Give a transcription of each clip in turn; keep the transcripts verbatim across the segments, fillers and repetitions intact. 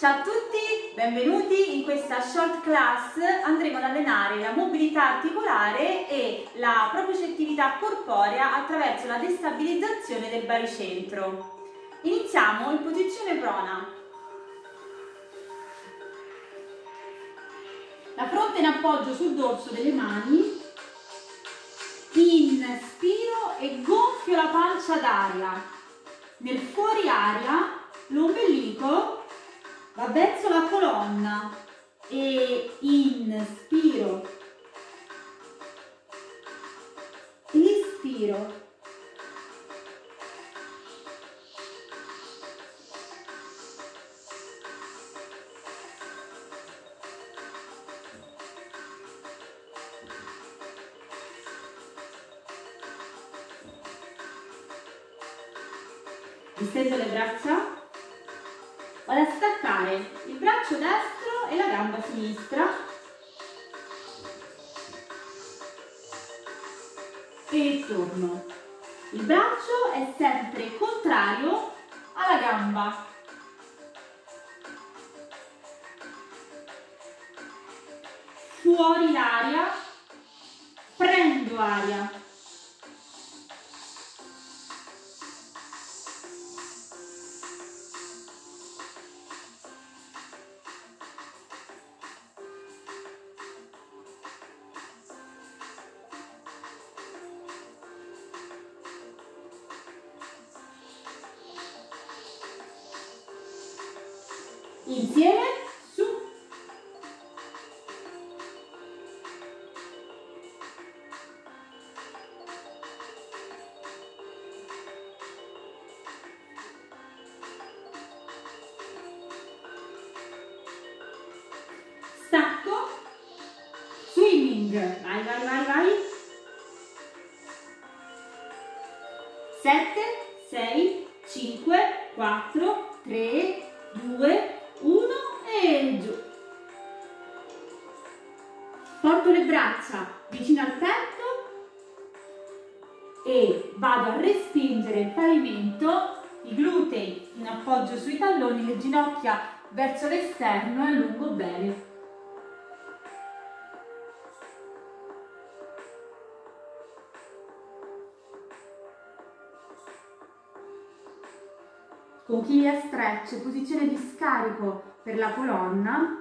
Ciao a tutti, benvenuti in questa short class. Andremo ad allenare la mobilità articolare e la propriocettività corporea attraverso la destabilizzazione del baricentro. Iniziamo in posizione prona. La fronte in appoggio sul dorso delle mani. Inspiro e gonfio la pancia d'aria. Nel fuori aria l'ombelico va verso la colonna e inspiro, ispiro, distendo le braccia. Vado a staccare il braccio destro e la gamba sinistra e torno. Il braccio è sempre contrario alla gamba. Fuori l'aria, prendo aria. Insieme, su. Stacco, swimming, vai, vai, vai, vai. sette, sei, cinque, quattro, tre, due, uno e giù. Porto le braccia vicino al petto e vado a respingere il pavimento, i glutei in appoggio sui talloni, le ginocchia verso l'esterno e allungo bene. Conchiglia stretch, posizione di scarico per la colonna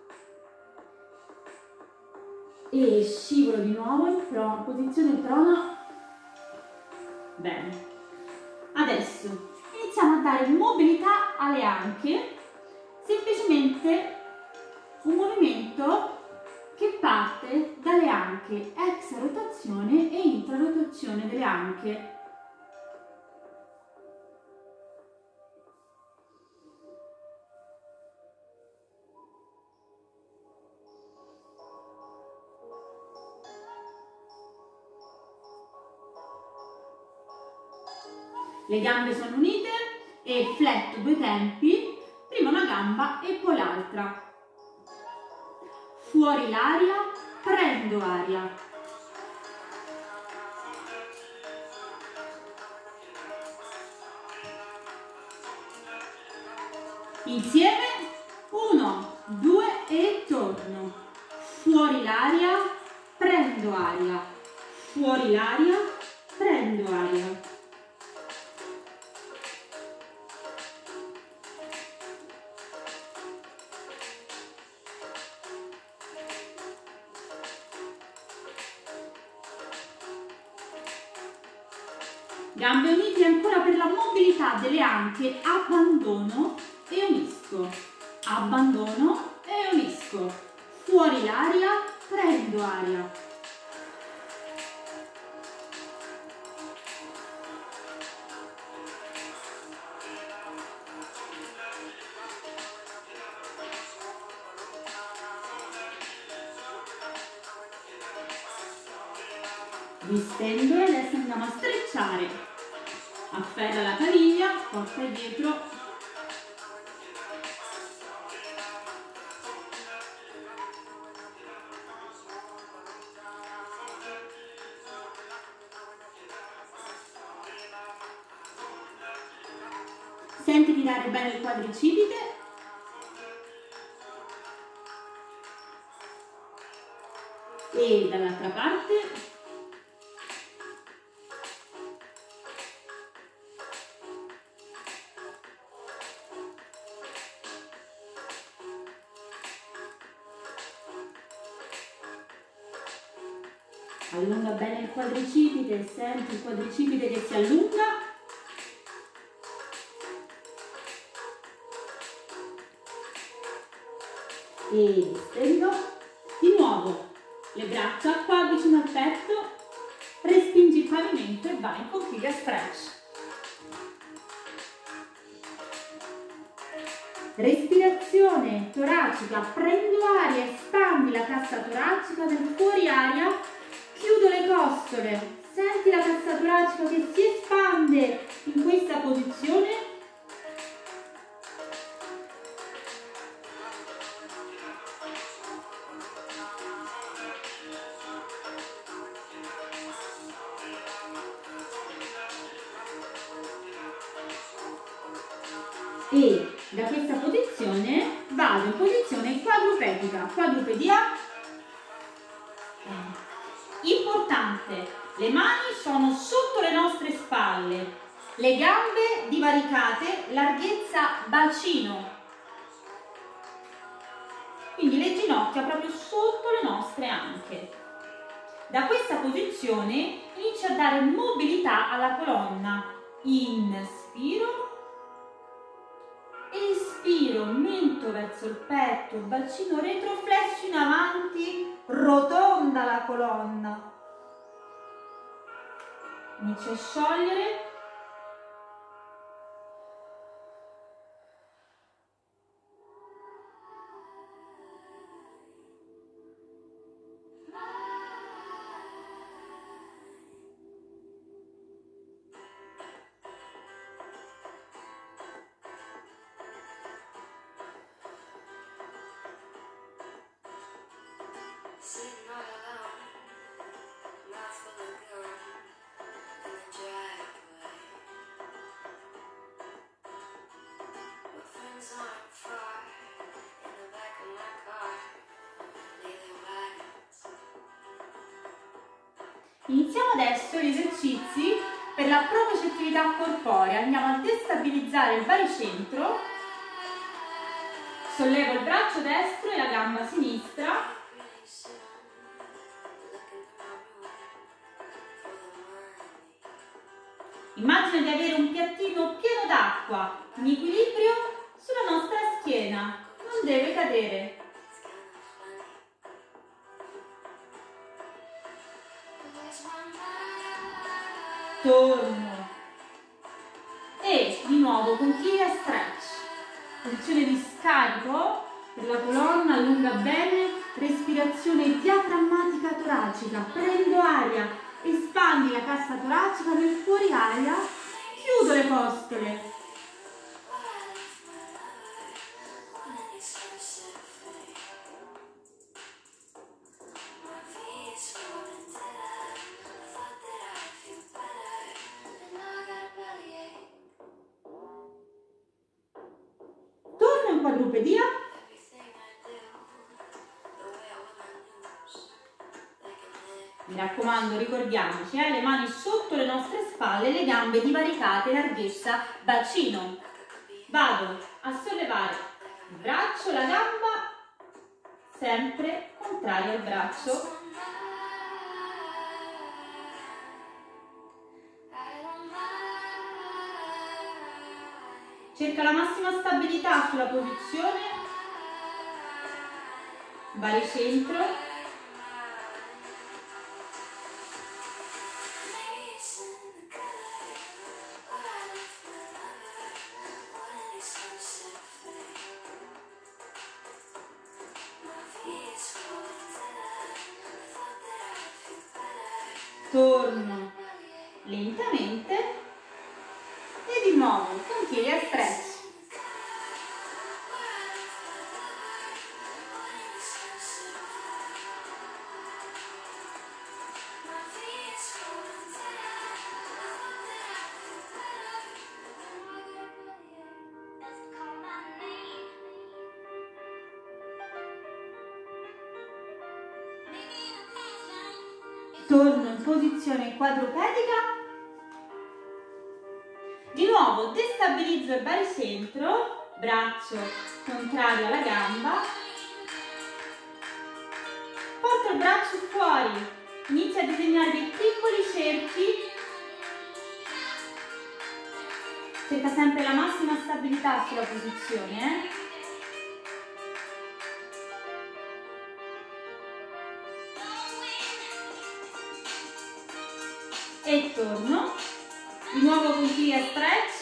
e scivolo di nuovo in pro, posizione prona. Bene. Adesso iniziamo a dare mobilità alle anche, semplicemente un movimento che parte dalle anche, ex rotazione e intrarotazione delle anche. Le gambe sono unite e fletto due tempi, prima una gamba e poi l'altra. Fuori l'aria, prendo aria. Insieme, uno, due e torno. Fuori l'aria, prendo aria. Fuori l'aria, prendo aria. Gambe unite ancora per la mobilità delle anche, abbandono e unisco, abbandono e unisco, fuori l'aria, prendo aria. Distendo e adesso andiamo a strecciare. Afferra la caviglia, porta dietro. Senti tirare bene il quadricipite E dall'altra parte. Allunga bene il quadricipite, senti il quadricipite che si allunga. E stendo. Di nuovo le braccia qua vicino al petto, respingi il pavimento e vai in conchiglia stretch. Respirazione toracica, prendo aria, espandi la cassa toracica, nel fuori aria, chiudo le costole, senti la cassa toracica che si espande in questa posizione. E da questa posizione vado in posizione quadrupedica, quadrupedia. Importante, le mani sono sotto le nostre spalle, le gambe divaricate, larghezza bacino, quindi le ginocchia proprio sotto le nostre anche. Da questa posizione inizio a dare mobilità alla colonna, inspiro, espiro, mento verso il petto, bacino retroflesso in avanti, rotonda la colonna. Inizio a sciogliere. Iniziamo adesso gli esercizi per la propriocettività corporea. Andiamo a destabilizzare il baricentro. Sollevo il braccio destro e la gamba sinistra. Immagina di avere un piattino pieno d'acqua, in equilibrio sulla nostra schiena. Non deve cadere. Torno e di nuovo conchiglia stretch, posizione di scarico per la colonna, allunga bene, respirazione diaframmatica toracica, prendo aria, espandi la cassa toracica, nel fuori aria chiudo le costole. Quadrupedia. Mi raccomando, ricordiamoci, eh, le mani sotto le nostre spalle, le gambe divaricate, larghezza bacino. Vado a sollevare il braccio, la gamba, sempre contraria al braccio. Cerca la massima stabilità sulla posizione, baricentro. Torno lentamente e di nuovo conchiglia stretch. torno in posizione quadrupedica, di nuovo destabilizzo il baricentro, braccio contrario alla gamba, porto il braccio fuori, inizio a disegnare dei piccoli cerchi, cerca sempre la massima stabilità sulla posizione, eh? E torno, di nuovo continui a stretch,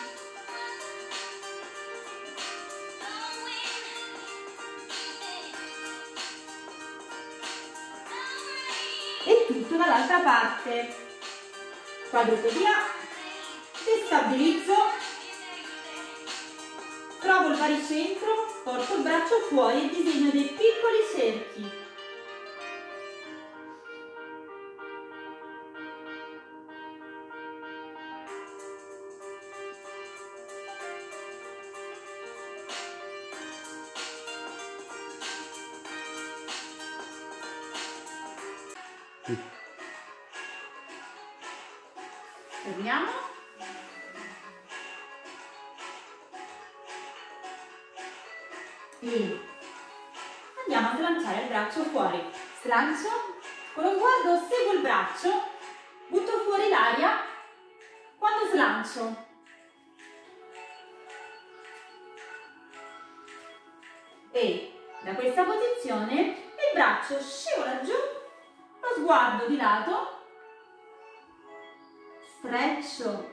e tutto dall'altra parte, quadrupedia, destabilizzo, trovo il baricentro, porto il braccio fuori e disegno dei piccoli cerchi. Torniamo. E andiamo a slanciare il braccio fuori. Slancio, con lo sguardo seguo il braccio, butto fuori l'aria quando slancio. E da questa posizione il braccio scivola giù, lo sguardo di lato, streccio,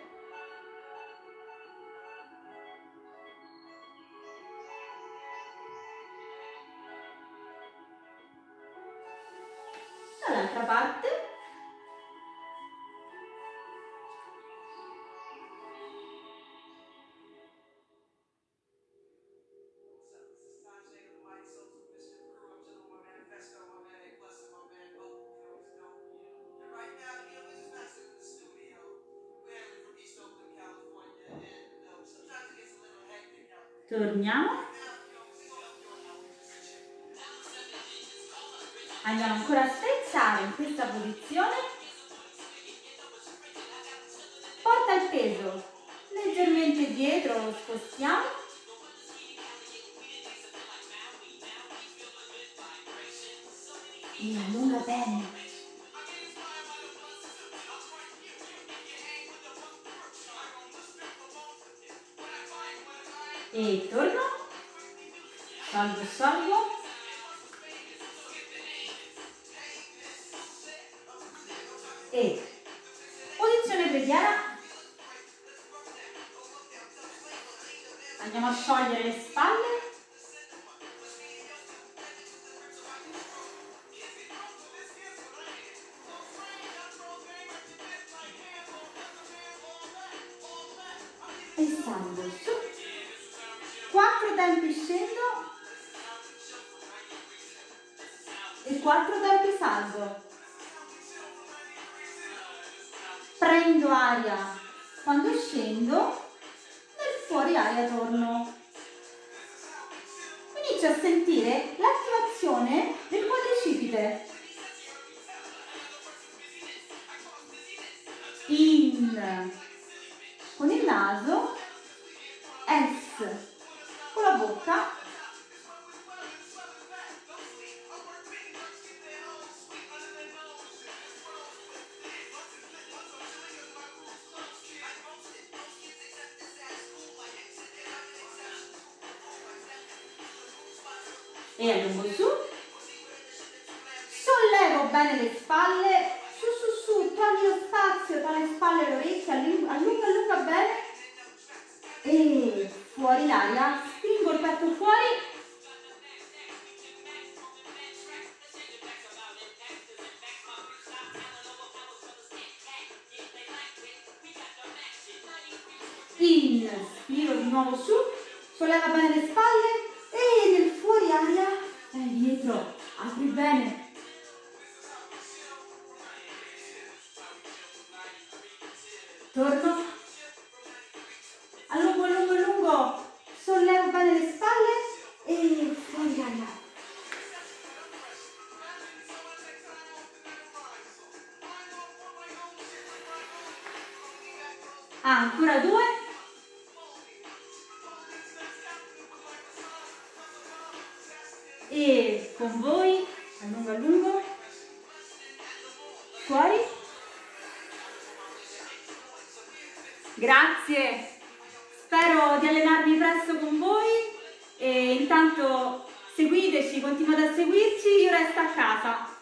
dall'altra parte, torniamo, andiamo ancora a strecciare in questa posizione, porta il peso leggermente dietro, lo spostiamo, e allunga bene. E torno, salgo, salgo, e posizione preghiera, andiamo a sciogliere le spalle, e salgo su. Quattro tempi scendo e quattro tempi salgo. Prendo aria quando scendo, nel fuori aria torno. Inizio a sentire l'attivazione del quadricipite. In con il naso, S con la bocca, e allungo su, sollevo bene le spalle, su su su, togli lo spazio tra le spalle e le orecchie, allunga allunga, allunga bene, e fuori l'aria, spingo il petto fuori, inspiro di nuovo su, solleva bene le spalle e nel fuori aria, e dietro, apri bene. Torno, allungo, allungo, allungo, sollevo bene le spalle e fuori aria. Ah, ancora due. E con voi, a lungo a lungo, fuori. Grazie, spero di allenarmi presto con voi e intanto seguiteci, continuate a seguirci, io resto a casa.